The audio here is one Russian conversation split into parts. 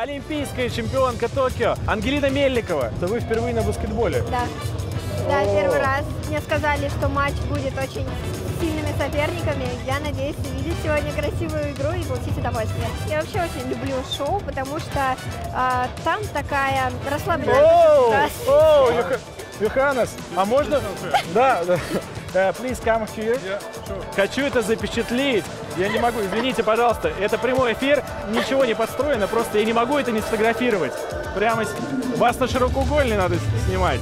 олимпийская чемпионка Токио Ангелина Мельникова. То вы впервые на баскетболе? Да. Да, первый раз. Мне сказали, что матч будет очень сильными соперниками. Я надеюсь увидеть сегодня красивую игру и получить удовольствие. Я вообще очень люблю шоу, потому что там такая расслабляющая. Йоханнес, а можно? Да. Please come here. Хочу это запечатлеть. Я не могу, извините, пожалуйста. Это прямой эфир, ничего не подстроено, просто я не могу это не сфотографировать. Прямо вас на широкоугольный надо снимать.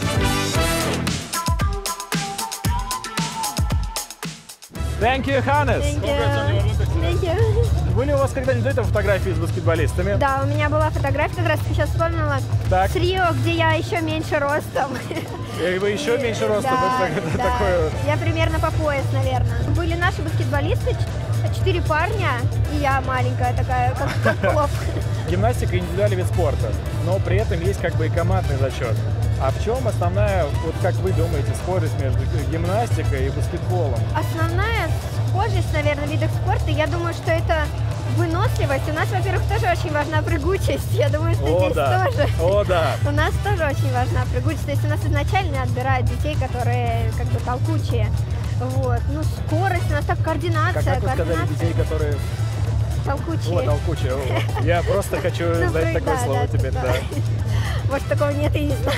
Thank you, Hannes. Thank you. Были у вас когда-нибудь до этого фотографии с баскетболистами? Да, у меня была фотография, как раз сейчас вспомнила, так. с Рио, где я еще меньше ростом. И вы еще меньше ростом? Да, это да. Такое... Я примерно по пояс, наверное. Были наши баскетболисты, 4 парня, и я маленькая такая, как плов. Гимнастика — индивидуальный вид спорта, но при этом есть как бы и командный зачет. А в чем основная, вот как вы думаете, схожесть между гимнастикой и баскетболом? Основная схожесть, наверное, в видах спорта, я думаю, что это выносливость. У нас, во-первых, тоже очень важна прыгучесть. Я думаю, что здесь тоже. О, да. У нас тоже очень важна прыгучесть. То есть у нас изначально отбирают детей, которые как бы толкучие. Вот. Ну, скорость, у нас так координация. Как вы сказали, детей, которые... Толкучие. О, толкучие. Я просто хочу знать такое слово теперь, да. Может, такого нет, и не знаю.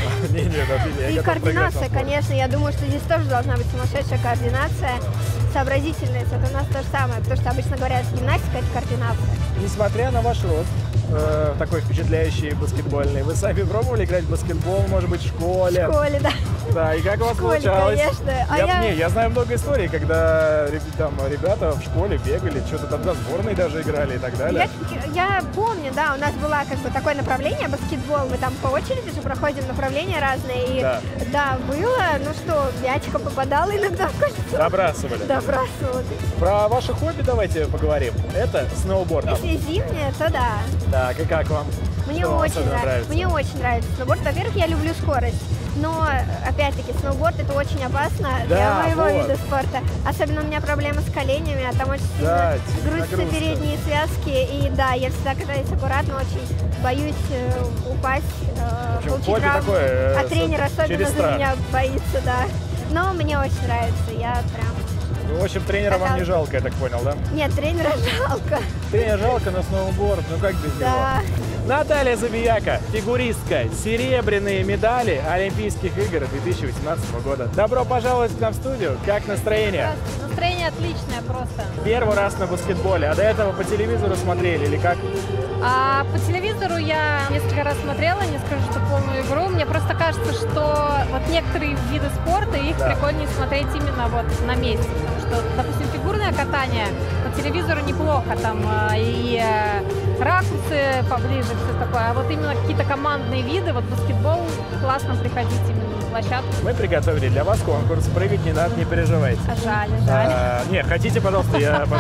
И координация, конечно. Я думаю, что здесь тоже должна быть сумасшедшая координация. Сообразительность — это у нас то же самое, потому что обычно говорят, гимнастика — это координация. Несмотря на ваш рост, такой впечатляющий баскетбольный, вы сами пробовали играть в баскетбол, может быть, в школе? В школе, да. Да, и как у вас школе, получалось? Конечно. Я знаю много историй, когда там ребята в школе бегали, что-то там до сборной даже играли и так далее. Я помню, да, у нас было как бы такое направление баскетбол, мы там по очереди же проходим направления разные, и да, было, ну что, мячиком попадало иногда в кольцо. Добрасывали? Добрасывали. Про ваше хобби давайте поговорим. Это сноуборд. Если зимнее, то да. Так, и как вам? Мне очень нравится. Мне очень нравится сноуборд. Во-первых, я люблю скорость. Но, опять-таки, сноуборд — это очень опасно для моего вида спорта. Особенно у меня проблемы с коленями, а там очень сильно грузятся передние связки. И да, я всегда катаюсь аккуратно, очень боюсь упасть, получить травму. А тренер особенно за меня боится, да. Но мне очень нравится, я прям... В общем, тренера вам не жалко, я так понял, да? Нет, тренера жалко. Тренера жалко, но сноуборд, ну как без него? Наталья Забияка, фигуристка, серебряные медали Олимпийских игр 2018 года. Добро пожаловать к нам в студию. Как настроение? Настроение отличное просто. Первый раз на баскетболе, а до этого по телевизору смотрели или как? По телевизору я несколько раз смотрела, не скажу, что полную игру. Мне просто кажется, что вот некоторые виды спорта, их прикольнее смотреть именно вот на месте. Потому что, допустим, фигурное катание по телевизору неплохо, там и ракурсы поближе, все такое. А вот именно какие-то командные виды, вот баскетбол, классно приходить именно на площадку. Мы приготовили для вас конкурс, прыгать не надо, не переживайте. Жаль. Не, хотите, пожалуйста,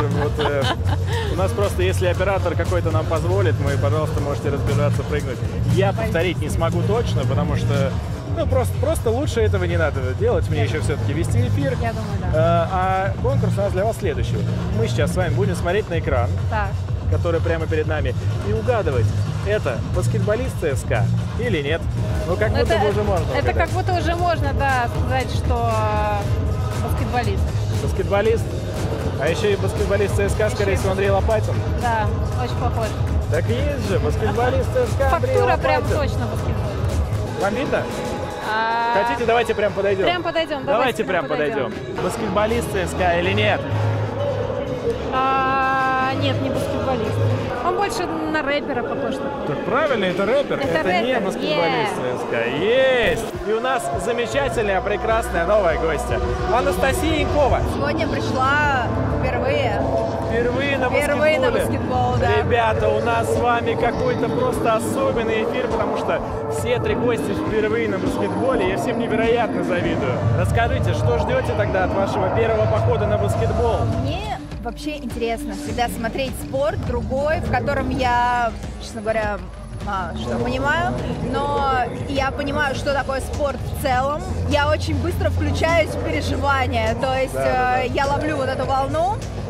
у нас просто, если оператор какой-то нам позволит, мы, пожалуйста, можете разбежаться, прыгнуть. Я повторить не смогу точно, потому что просто лучше этого не надо делать, мне еще все-таки вести эфир. Я думаю, да. А конкурс у нас для вас следующий. Мы сейчас с вами будем смотреть на экран, который прямо перед нами, и угадывать, это баскетболист ЦСКА или нет. Ну, как будто бы уже можно угадать. Это как будто уже можно, да, сказать, что баскетболист. Баскетболист? А еще и баскетболист ЦСКА, скорее всего, Андрей Лопатин. Да, очень похож. Так есть же, баскетболист ЦСКА Андрей Лопатин. Фактура прям точно баскетболист. Вам видно? Хотите, давайте прям подойдем? Прям подойдем. Давайте прям подойдем. Баскетболист ЦСКА или нет? Нет, не баскетболист. Он больше на рэпера похож. Так правильно, это рэпер. Это не баскетболист ЦСКА. Есть! И у нас замечательная, прекрасная новая гостья. Анастасия Янкова. Сегодня пришла впервые. Впервые на баскетбол, да. Ребята, у нас с вами какой-то просто особенный эфир, потому что все три гости впервые на баскетболе. Я всем невероятно завидую. Расскажите, что ждете тогда от вашего первого похода на баскетбол? Мне вообще интересно всегда смотреть спорт другой, в котором я, честно говоря, что понимаю, но я понимаю, что такое спорт в целом. Я очень быстро включаюсь в переживания, то есть я ловлю вот эту волну.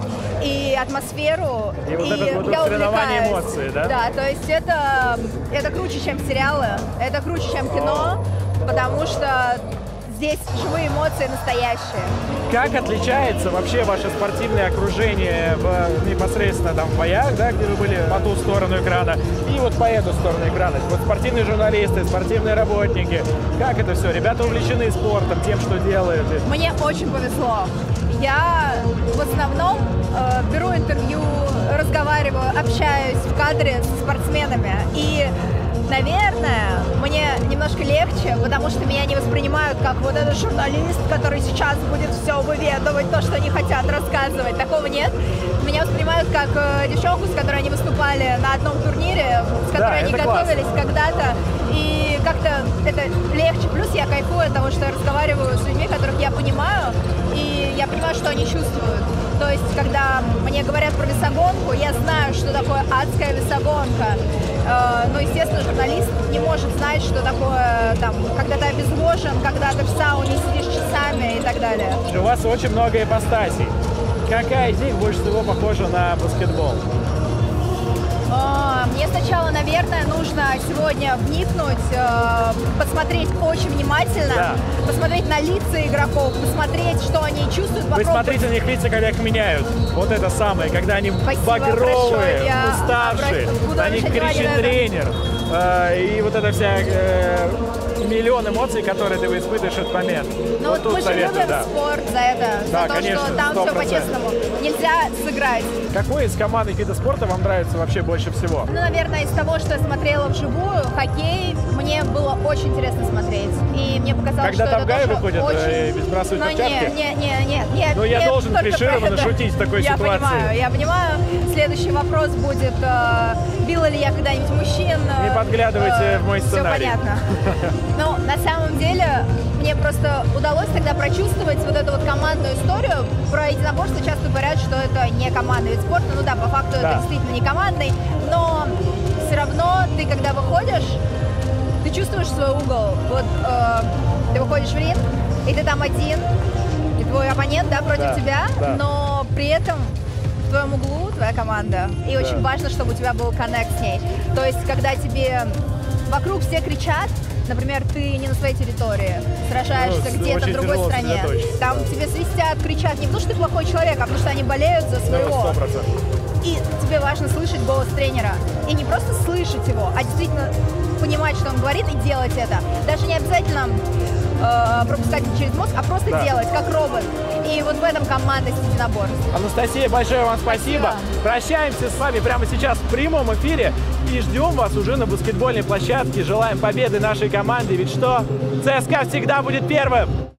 и атмосферу. И вот это вот соревнование эмоций, да? Да, то есть это круче, чем сериалы, это круче, чем кино, потому что здесь живые эмоции настоящие. Как отличается вообще ваше спортивное окружение непосредственно там в боях, да, где вы были по ту сторону экрана, и вот по эту сторону экрана? Вот спортивные журналисты, спортивные работники. Как это все? Ребята увлечены спортом, тем, что делают? Мне очень повезло. Я в основном беру интервью, разговариваю, общаюсь в кадре с спортсменами. И, наверное, мне немножко легче, потому что меня не воспринимают как вот этот журналист, который сейчас будет все выведывать, то, что они хотят рассказывать. Такого нет. Меня воспринимают как девчонку, с которой они выступали на одном турнире, с которой они готовились когда-то. И как-то это легче. Плюс я кайфую от того, что я разговариваю с людьми, которых я понимаю, и я понимаю, что они чувствуют. То есть, когда мне говорят про весогонку, я знаю, что такое адская весогонка. Но, естественно, журналист не может знать, что такое, там, когда ты обезвожен, когда ты в сауне сидишь часами и так далее. У вас очень много ипостасей. Какая из них больше всего похожа на баскетбол? Мне сначала, наверное, нужно сегодня вникнуть, посмотреть очень внимательно, посмотреть на лица игроков, посмотреть, что они чувствуют. Вы смотрите на них лица, когда их меняют. Вот это самое, когда они багровые, уставшие, на них кричит тренер. И вот это вся миллион эмоций, которые ты испытываешь в этот момент. Ну вот мы же любим спорт за это, за то, конечно, что там 100%. Все по-честному. Нельзя сыграть. Какой из командных видов спорта вам нравится вообще больше всего? Ну, наверное, из того, что я смотрела вживую, хоккей, мне было очень интересно смотреть. И мне показалось, когда что Тавгай это выходит очень... и сбрасывает перчатки? Нет. Но я должен клишированно шутить в такой ситуации. Я понимаю. Следующий вопрос будет, била ли я когда-нибудь мужчин? Не подглядывайте в мой сценарий. Все понятно. Но на самом деле мне просто удалось тогда прочувствовать вот эту вот командную историю. Про единоборство часто говорят, что это не командный вид спорта. Ну да, по факту это действительно не командный. Но все равно ты, когда выходишь, ты чувствуешь свой угол. Вот ты выходишь в ринг, и ты там один, и твой оппонент, да, против тебя, но при этом в твоем углу твоя команда. И очень важно, чтобы у тебя был коннект с ней. То есть, когда тебе вокруг все кричат, например, ты не на своей территории, сражаешься где-то в другой стране, там тебе свистят, кричат не потому, что ты плохой человек, а потому, что они болеют за своего. 100%. И тебе важно слышать голос тренера. И не просто слышать его, а действительно понимать, что он говорит, и делать это. Даже не обязательно пропускать через мозг, а просто делать, как робот. И вот в этом командность единоборств. Анастасия, большое вам спасибо. Прощаемся с вами прямо сейчас в прямом эфире и ждем вас уже на баскетбольной площадке. Желаем победы нашей команде, ведь что? ЦСКА всегда будет первым!